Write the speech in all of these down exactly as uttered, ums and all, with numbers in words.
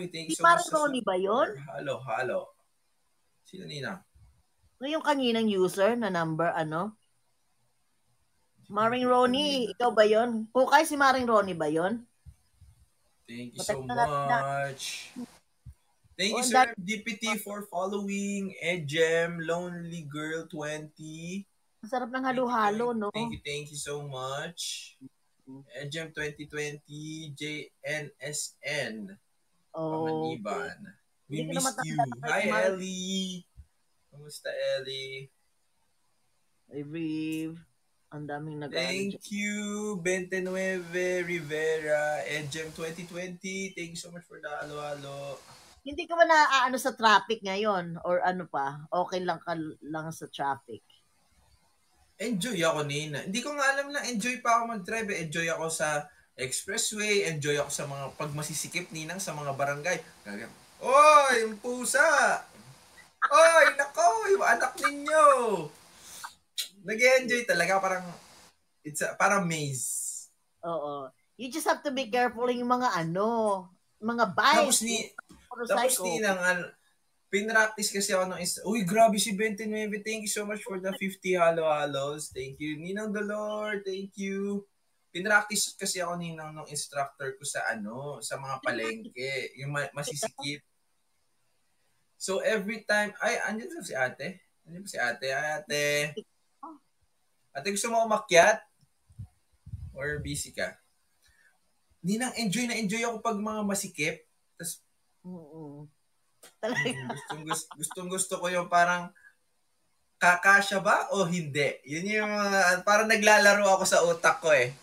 thank you Si so much Maring Ronnie ba yun? Halo, halo. Sino Ninang? Ngayong kaninang user na number, ano? Maring Ronnie, ikaw ba yun? Kukay si Maring Ronnie ba yun? Thank you so Matagal na natin na. much. Thank Oh, you, ang Sir dami- D P T, for following. Edgem, Lonely Girl twenty. Ang sarap ng Thank you, halo-halo, thank, no? thank you, thank you so much. Edgem twenty twenty, J N S N. Oh, Pamaniban. We hindi ko na missed you. matanda Hi, kay Maring Ellie. Kumusta, Ellie? Reeve. Ang daming nag Thank you, twenty-nine Rivera, Edgem twenty twenty. Thank you so much for the halo-halo. Hindi ka ba naaano sa traffic ngayon? Or ano pa? Okay lang ka lang sa traffic? Enjoy ako, Nina. Hindi ko nga alam na enjoy pa ako mag-drive. Enjoy ako sa expressway. Enjoy ako sa mga pagmasisikip, Ninang, sa mga barangay. Oy, yung pusa! Oy, nako, yung anak ninyo! Nag-enjoy talaga. Parang, it's a, parang maze. Oo. You just have to be careful yung mga ano, mga bikes. Tapos ni, tapos Ninang, an, pinractice kasi ako ng Insta. Uy, grabe si twenty-nine. Thank you so much for the fifty halo-halos. Thank you. Ninang Dolor, thank you. Pinractice kasi ako, Ninang, ng instructor ko sa ano, sa mga palengke. Yung ma- masisikip. So, every time, ay, andyan si ate. Andyan si ate. Ay, ate. Ate, gusto mo umakyat? Or busy ka? Ninang, enjoy na enjoy ako pag mga masikip. Tapos, Oo. Talaga. gustong, gusto, gustong gusto ko yung parang kakasya ba o hindi? Yun yung uh, parang naglalaro ako sa utak ko eh.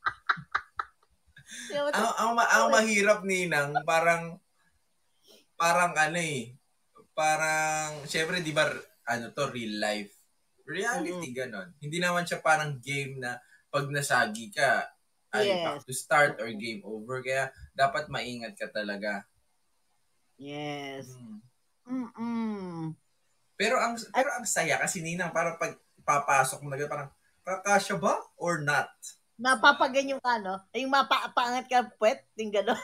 ang, ang, ang mahirap, Ninang, parang parang ano eh, parang, syempre, di ba, ano to, real life. Reality, mm-hmm. Ganon. Hindi naman siya parang game na pag nasagi ka, ay, yes. Back to start or game over. Kaya, dapat maingat ka talaga. Yes. Hmm. Mm-mm. Pero ang pero ang saya kasi, Ninang, parang pag papasok mo na parang kakasya ba or not? Napapaganyo ka, no? Yung mapapangat ka, puwet, yung gano'n.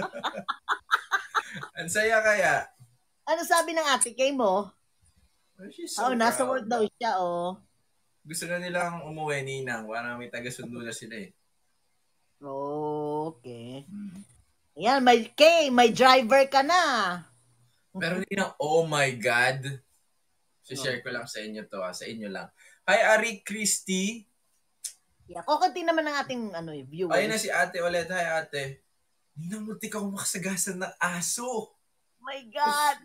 Ang saya kaya. Ano sabi ng ate kay mo? Well, she's so oh, nasa proud. work daw siya, oh. Gusto na nilang umuwi, Ninang. Parang may taga-sundo na sila eh. Oh, okay. Hmm. Yan, may Kay, may driver ka na. Pero Ninang, oh my God. Si-share ko lang sa inyo to, ha? Sa inyo lang. Hi, Ari Christy. Yeah, kukunti naman ng ating ano, viewers. Ayun na si ate ulit. Hi, ate. Ninang, munti ka makasagasan ng aso. My God.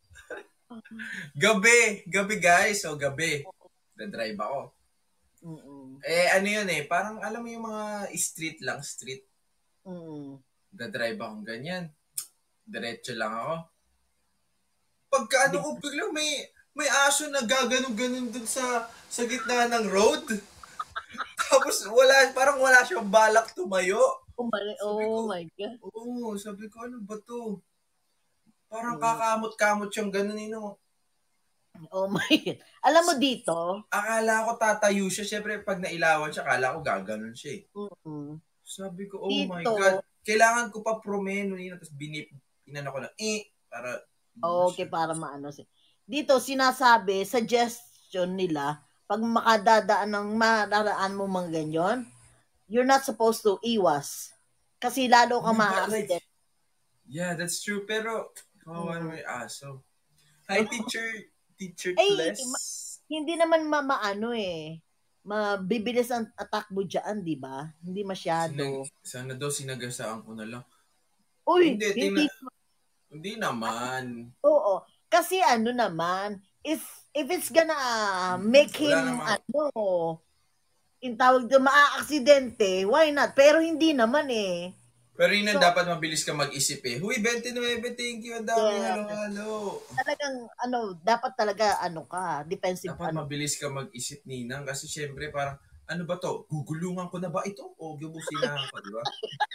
Gabi. Gabi, guys. O, gabi. Na-drive ako. Mm-mm. Eh, ano yun eh. Parang, alam mo yung mga street lang, street. Mm. Na-drive akong ganyan. Diretso lang ako. Pagka ano ko, biglang may, may aso na gaganon-ganon dun sa, sa gitna ng road. Tapos, wala, parang wala siyang balak tumayo. Oh, my, oh my God. Oo, sabi ko, ano ba to? Parang kakamot-kamot siyang gano'n, Nino. Oh my God. Alam mo dito? Akala ko tatayo siya. Siyempre, pag nailawan siya, akala ko gaganon siya eh. Mm-hmm. Sabi ko, oh dito, my God. Kailangan ko pa promeno, Nino. Tapos binip, inano ko na, eh, para... Okay, para maano siya. Dito, sinasabi, suggestion nila, pag makadadaan ng madaraan mo mga ganyan, you're not supposed to iwas. Kasi lalo ka ma-accident. Like, yeah, that's true. Pero, kawawa naman yung aso. Hi, teacher. Teacher Kless. Ma- hindi naman ma- maano eh. Mabibilis ang atakbo dyan, di ba? Hindi masyado. Sinag- sana daw sinagasaan ko na lang. Uy, hindi. hindi, Tina- hindi naman. Oo. Kasi ano naman, if if it's gonna make him, ano, yung tawag doon, maa-aksidente, why not? Pero hindi naman eh. Pero yun so, dapat mabilis ka mag-isip eh. Huy, twenty-nine, thank you. Ang dami, yeah. Halo-halo. Talagang, ano, dapat talaga, ano ka, defensive. Dapat ano. mabilis ka mag-isip, Ninang. Kasi syempre, parang, ano ba to? Gugulungan ko na ba ito? O gubusinahan ko, di ba?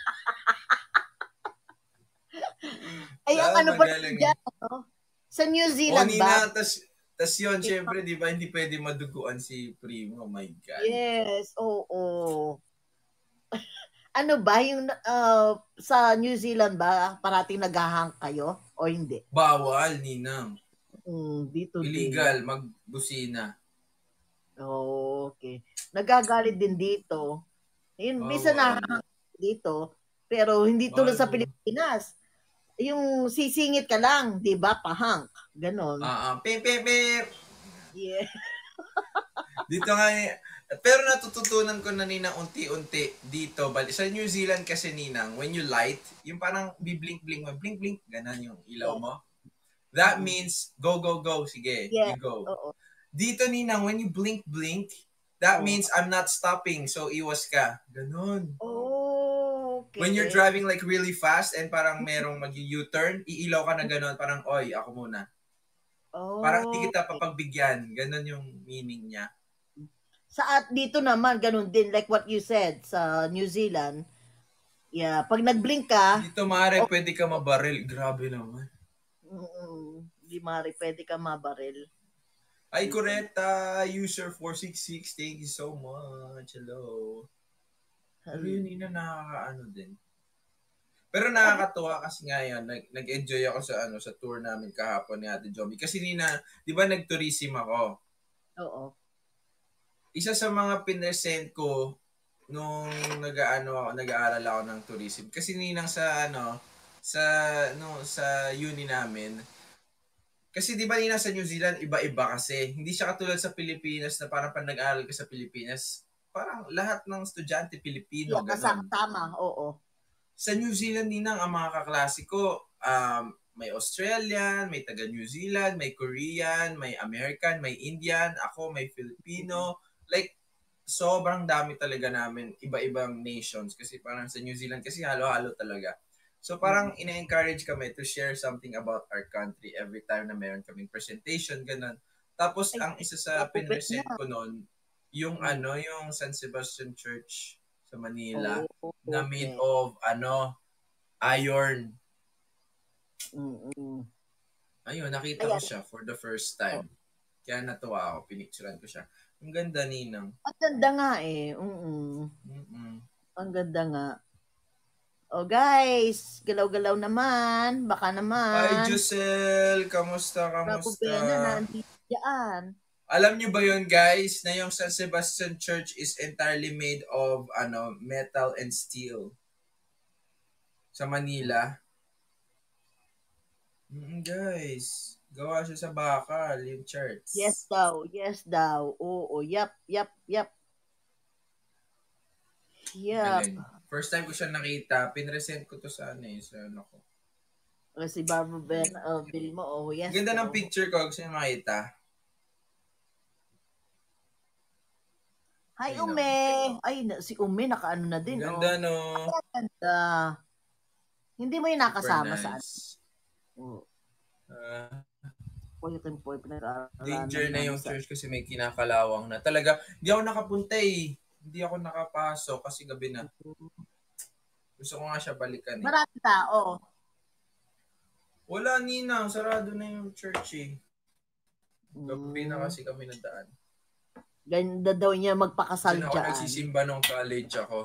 Ay, ang ano ba dyan, ano? Sa New Zealand o, ba? Nina, tas, tas yun, syempre, di ba, hindi pwede maduguan si Primo. Oh my God. Yes, oo. Oh, oh. Ano ba, yung uh, sa New Zealand ba, parating naghahang kayo o hindi? Bawal, Ninang. Mm, dito Illegal, din. magbusina. Oh, okay. Nagagalit din dito. Yun, bisa na Bawal. dito, pero hindi tulad sa Bawal. Pilipinas. Yung sisingit ka lang, di ba, pahang. Ganon. Ah, uh, pim, pim, pim. Yeah. Dito nga, pero natututunan ko na Ninang unti-unti dito. Bali, sa New Zealand kasi Ninang, when you light, yung parang biblink-blink mo, blink-blink, ganun yung ilaw Yeah. mo. That Mm-hmm. means, go, go, go, sige, Yeah. you go. Oo. Dito Ninang, when you blink-blink, that oh. means I'm not stopping, so iwas ka. Ganun. Oh, okay. When you're driving like really fast and parang merong mag-U-turn, iilaw ka na ganun, parang, oy, ako muna. Oh, parang di kita papagbigyan. Ganun yung meaning niya. Sa at dito naman, ganun din, like what you said, sa New Zealand, yeah, pag nag-blink ka, dito mare, oh, pwede ka mabaril. Grabe naman. Mm, di mare, pwede ka mabaril. Ay, Coretta, user four six six, thank you so much. Hello. Pero yun, Nina, nakakaano din. Pero nakakatuwa kasi nga yan, nag- nag-enjoy ako sa ano sa tour namin kahapon ni Ate Jomi. Kasi Nina, di ba nag-tourism ako? Oo. Isa sa mga pinesend ko nung nag-aano ako, nag-aaral ako ng tourism. Kasi Ninang sa ano, sa no sa uni namin. Kasi di ba Nina sa New Zealand iba-iba kasi. Hindi siya katulad sa Pilipinas na parang pag nag-aaral ka sa Pilipinas, parang lahat ng estudyante Pilipino, yeah, ganun. Tama, oo. Sa New Zealand Ninang ang mga kaklase ko, um, may Australian, may taga New Zealand, may Korean, may American, may Indian, ako may Filipino. Like, sobrang dami talaga namin, iba-ibang nations. Kasi parang sa New Zealand kasi halo-halo talaga. So parang mm-hmm. ina-encourage kami to share something about our country every time na meron kaming presentation, ganun. Tapos Ay, ang isa sa pinresent ko noon, yung mm-hmm. ano, yung San Sebastian Church sa Manila oh, okay. na made of ano, iron. Mm-hmm. Ayun, nakita Ayan. ko siya for the first time. Oh. Kaya natuwa ako, pinicturean ko siya. Ang ganda, Ninang. Ang ganda nga eh. Mm-mm. Mm-mm. Ang ganda nga. Oh guys, galaw-galaw naman. Baka naman. Hi, Giselle. Kamusta, kamusta? Na, diyan. Alam niyo ba yun, guys, na yung San Sebastian Church is entirely made of ano metal and steel? Sa Manila. Mm, guys. Gawa siya sa bakal, yung church. Yes daw, yes daw. Oo, yap, yap, yap. Yap. Galing. First time ko siya nakita, pinresent ko to sa ano eh, sa ano ko. O, si Barbara Ben, uh, Bill mo, oh, yes. Ganda daw. ng picture ko, gusto niyo makita. Hi, Ay, Ume! No. Ay, si Ume, nakaano na din, ganda, oh. no? Ay, ganda. Hindi mo yung nakasama nice. Sa ano. Oh. Uh, danger na yung church kasi may kinakalawang na. Talaga, hindi ako nakapunta eh. Hindi ako nakapasok kasi gabi na. Gusto ko nga siya balikan eh. Marami tao. Wala, Nina. Sarado na yung church eh. Gabi na kasi kami nadaan. Ganda daw niya magpakasal dyan. Ako nagsisimba nung college ako.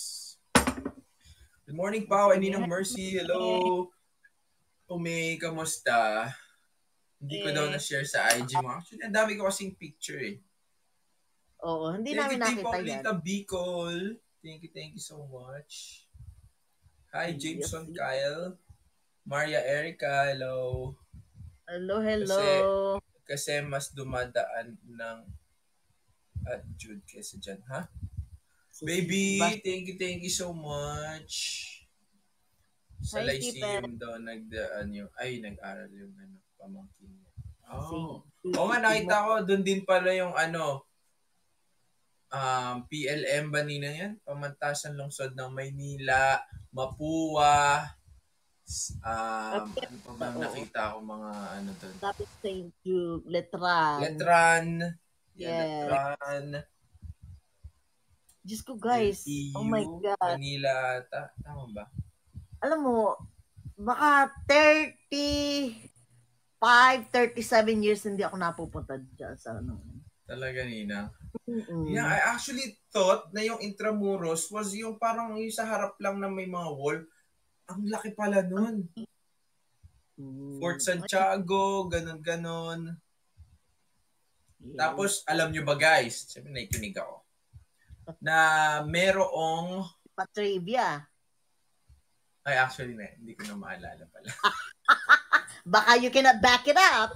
Good morning, Pao. And Ninang Mercy. Hello. Umi, kamusta? Hindi ko eh. daw na-share sa I G mo. Actually, ang dami ko kasing picture eh. Oo, hindi thank namin you, nakita yan. Thank you, Bicol. Thank you, thank you so much. Hi, Jameson yes, Kyle. Maria Erica, hello. Hello, hello. Kasi, kasi mas dumadaan ng at Jude kesa dyan, ha? So, baby, si thank you, thank you so much. Sa Hi, Lyceum daw nagdaan yung, ay, nag-aral yung ano, pamangkin niya. Oh. Oo nga, nakita ko, doon din pala yung ano, um, P L M ba nina yan? Pamantasan Lungsod ng Maynila, Mapua, um, ano pa ba nakita ko mga ano doon? Tapos thank you, Letran. Letran. Yeah, Letran. Diyos ko guys, L T U, oh my God. Manila ata, tama ba? Alam mo, baka thirty-five, thirty-seven years hindi ako napupunta dyan sa ano. Talaga, Ninang. Mm-mm. Yeah, I actually thought na yung Intramuros was yung parang yung sa harap lang na may mga wall. Ang laki pala nun. Mm. Fort Santiago, ganon-ganon. Yes. Tapos, alam nyo ba guys, sabi nakikinig ako, na merong... Pa-trivia. Ay, actually, na, hindi ko na maalala pala. Baka you cannot back it up.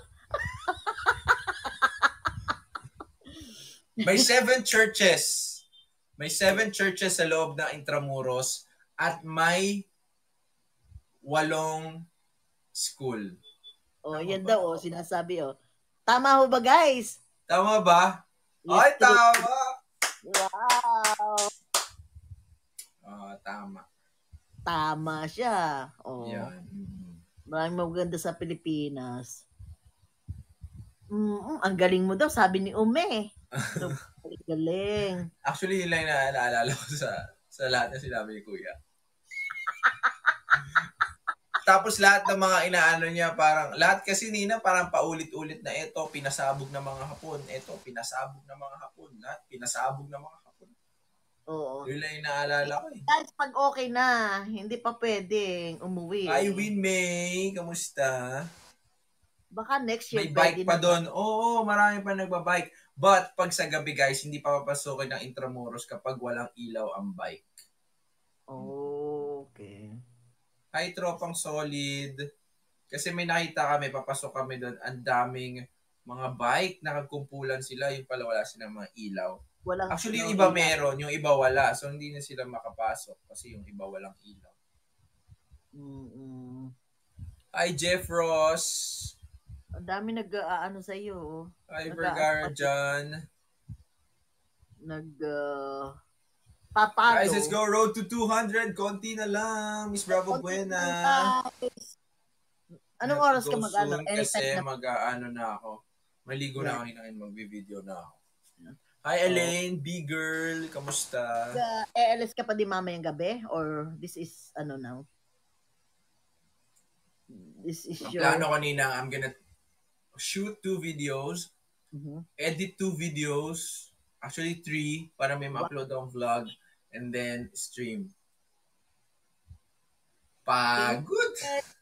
May seven churches. May seven churches sa loob ng Intramuros at may walong school. Oh, Tama yan ba? daw, oh, sinasabi, oh. Tama ho ba, guys? Tama ba? Yes, Ay, true. tama! Wow! Oh, tama. Tama siya. Oh. Yan. Maraming maganda sa Pilipinas. Mm, ang galing mo daw, sabi ni Ume. So, galing. Actually, yun lang na naalala ko sa sa lahat na sinabi ni Kuya. Tapos lahat ng mga inaano niya, parang, lahat kasi Nina, parang paulit-ulit na ito, pinasabog ng mga Hapon, ito, pinasabog ng mga Hapon, lahat, pinasabog ng mga Hapon. Oo. Yun lang yung naalala ko eh. Guys, pag okay na, hindi pa pwedeng umuwi. Hi, eh. Win May, kamusta? Baka next year. May bike pa doon. Oo, marami pa nagbabike. But pag sa gabi guys, hindi pa papasukin ng Intramuros kapag walang ilaw ang bike. Oh, okay. Hi, tropang solid. Kasi may nakita kami, papasok kami doon, ang daming mga bike, nakagkumpulan sila, yung pala wala silang mga ilaw. Walang Actually, yung ilaw. iba meron, yung iba wala. So, hindi na sila makapasok kasi yung iba walang ilaw. Mm-mm. Hi, Jeff Ross. Ang dami nag-aano sa iyo. Hi, Vergara John. Nag uh, papalo. Guys, let's go road to two hundred. Konti na lang. Miss Bravo Buena. Anong oras ka mag-ano? Kasi mag-ano na ako. Maligo na ako hinahin, mag-video na ako. Hi, Elaine. B-girl. Kamusta? Uh, E L S ka pa di mamayang gabi? Or this is ano now? This is Ang your... plano kanina, I'm gonna shoot two videos, mm-hmm. edit two videos, actually three, para may ma-upload akong vlog, and then stream. Pagod!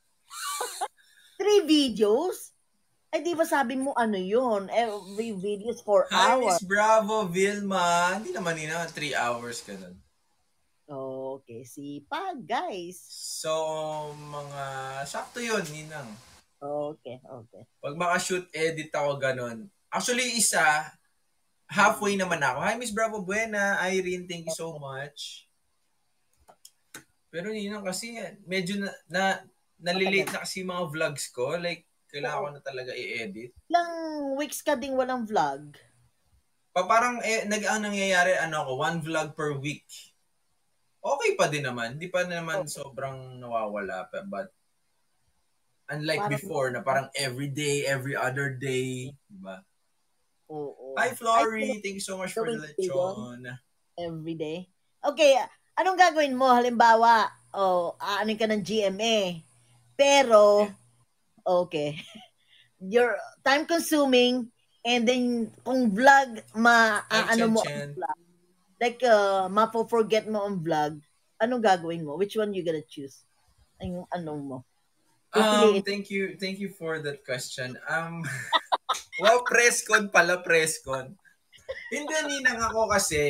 Three videos? Ay, di ba sabi mo ano yun? Every video is four Hi, hours. Miss Bravo, Vilma. Hindi naman yun na, three hours ka nun. Okay, sipag, guys. So, mga, sakto yun, Ninang. Okay, okay. Pag makashoot, edit ako ganun. Actually, isa, halfway naman ako. Hi, Miss Bravo Buena. Irene, thank you so much. Pero Ninang kasi, medyo na, na nalilate na kasi mga vlogs ko. Like, kailangan ko na talaga i-edit. Ilang weeks ka ding walang vlog? Pa, parang, eh, nag, ang nangyayari, ano ako, one vlog per week. Okay pa din naman. Hindi pa naman okay. Sobrang nawawala. But, unlike parang, before, na parang every day, every other day. Diba? Oo. Oh, oh. Hi, Flory. Thank you so much for the lechon. Every day. Okay. Anong gagawin mo? Halimbawa, oh, aanin ka ng G M A. Pero, okay. You're time-consuming and then, kung vlog, ma, uh, ano mo, vlog, like, uh, mapo-forget mo ang vlog, anong gagawin mo? Which one you gonna choose? Yung anong mo? Um, thank you, thank you for that question. Um, wow, press con pala, press con. Hindi, Ninang, ako kasi,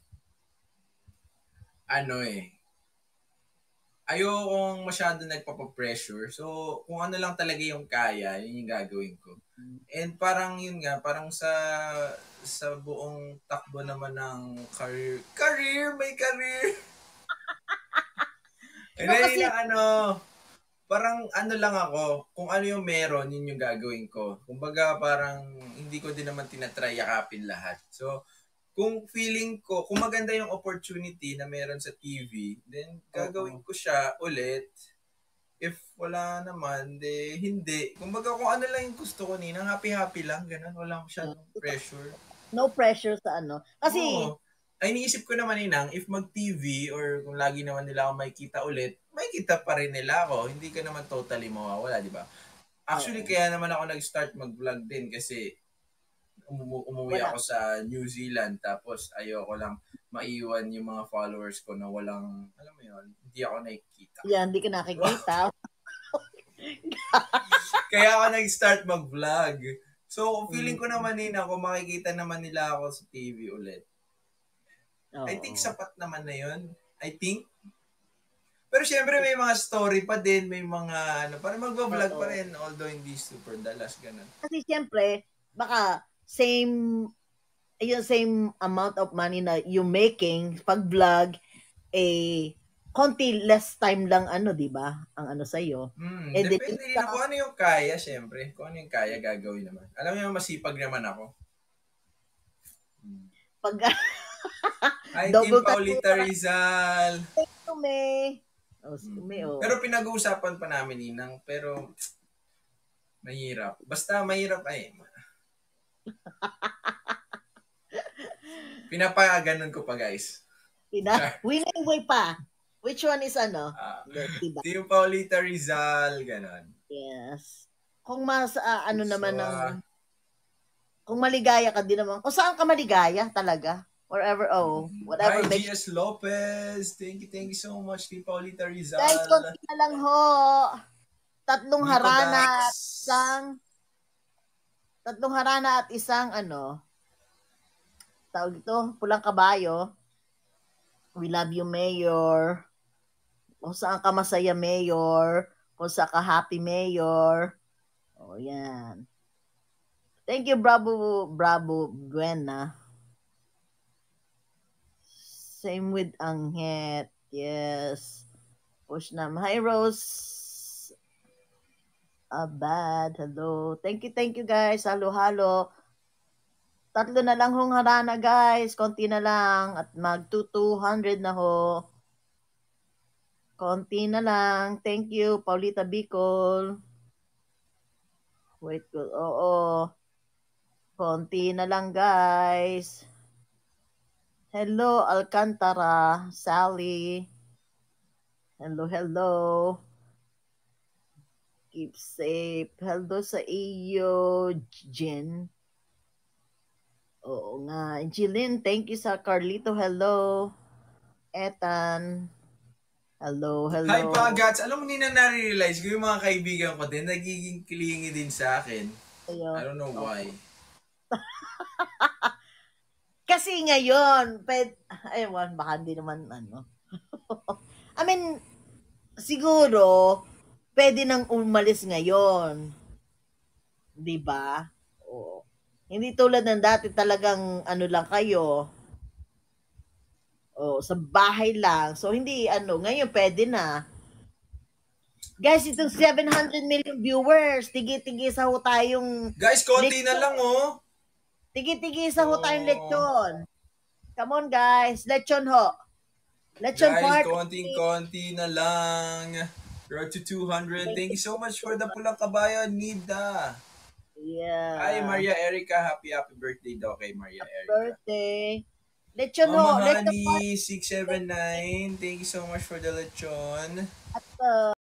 ano eh, ayokong masyado nagpapapressure. So, kung ano lang talaga yung kaya, yun yung gagawin ko. And parang yun nga, parang sa sa buong takbo naman ng career. Career! May career! And then, kasi, ano, parang ano lang ako, kung ano yung meron, yun yung gagawin ko. Kumbaga, parang hindi ko din naman tinatry yakapin lahat. So, kung feeling ko, kung maganda yung opportunity na meron sa T V, then gagawin ko siya ulit. If wala naman, de hindi. Kumbaga kung ano lang yung gusto ko nina, happy-happy lang, ganun. Wala masyadong pressure. No pressure sa ano. Kasi, oo. Ay, iniisip ko naman ninang, if mag-T V or kung lagi naman nila ako makikita ulit, makikita pa rin nila ako. Hindi ka naman totally mawawala, di ba? Actually, oh. Kaya naman ako nag-start mag-vlog din kasi umu- umuwi Wala. ako sa New Zealand tapos ayoko lang maiwan yung mga followers ko na walang, alam mo yun, hindi ako nakikita. Yan, hindi ka nakikita. Kaya ako nag-start mag-vlog. So, feeling ko naman nina, kung makikita naman nila ako sa T V ulit. Oo. I think sapat naman na yun. I think. Pero syempre may mga story pa din, may mga ano, parang magba-vlog Oo. pa rin, although hindi super dalas, ganun. Kasi syempre, baka same yung same amount of money na you making pag vlog, eh, konti less time lang ano, di ba? Ang ano sa'yo. Hmm, Eh, di- depende rin kung ano yung kaya, syempre. Kung ano yung kaya, gagawin naman. Alam mo yung masipag naman ako. Pag, Ay, Double Team Paulita Rizal. May. Oh, si May, oh. Pero pinag-uusapan pa namin, Ninang. Pero, mahirap. Basta mahirap ay. Pinapaganon ko pa, guys. Pina, winning way pa. Which one is ano? Ah, Diba? Team Paulita Rizal, ganon. Yes. Kung mas, ah, ano naman So, ng, ah, kung maligaya ka din naman, kung saan ka maligaya talaga, wherever, oh, whatever Hi, makes. G S Lopez. Thank you, thank you so much, Team Paulita Rizal. Guys, konti na lang ho. Tatlong Nico harana Dax. at isang, tatlong harana at isang, ano, tawag ito, pulang kabayo. We love you, Mayor. Kung saan ka masaya, Mayor. Kung saan ka happy, Mayor. O, oh, yan. Thank you, Bravo, Bravo, Buena. Same with Anghet. Yes. Push nam. Hi, Rose. Abad. Hello. Thank you, thank you, guys. Halo, halo. Tatlo na lang hong harana, guys. Konti na lang. At mag two hundred na ho. Konti na lang. Thank you, Paulita Bicol. Wait, good. Oo. Konti na lang, guys. Hello, Alcantara. Sally. Hello, hello. Keep safe. Hello sa iyo, Jen. Oo nga. Jillian, thank you sa Carlito. Hello. Ethan. Hello, hello. Hi, Pagats. Alam mo, nina na-realize ko yung mga kaibigan ko din, nagiging kilingi din sa akin. Ayo. I don't know why. Kasi ngayon, ped, aywan, baka hindi naman, ano. I mean, siguro, pwede nang umalis ngayon. Diba? Oo. Hindi tulad ng dati talagang, ano lang kayo, oh, sa bahay lang. So, hindi, ano, ngayon pwede na. Guys, itong seven hundred million viewers, tigi-tigi sa ho tayong... Guys, konti na lang, oh. Tigi-tigi sa ho Oh. tayong lechon. Come on, guys. Lechon ho. Lechon Guys, party. konting-konti na lang. Road to two hundred. Thank you so much for the pulang kabayo, Nida. Yeah. Hi, Maria Erica. Happy, happy birthday daw kay Maria Erica. Birthday. Lechon ho. Mama Lechon Honey, six seven nine. Thank you so much for the lechon. At, uh,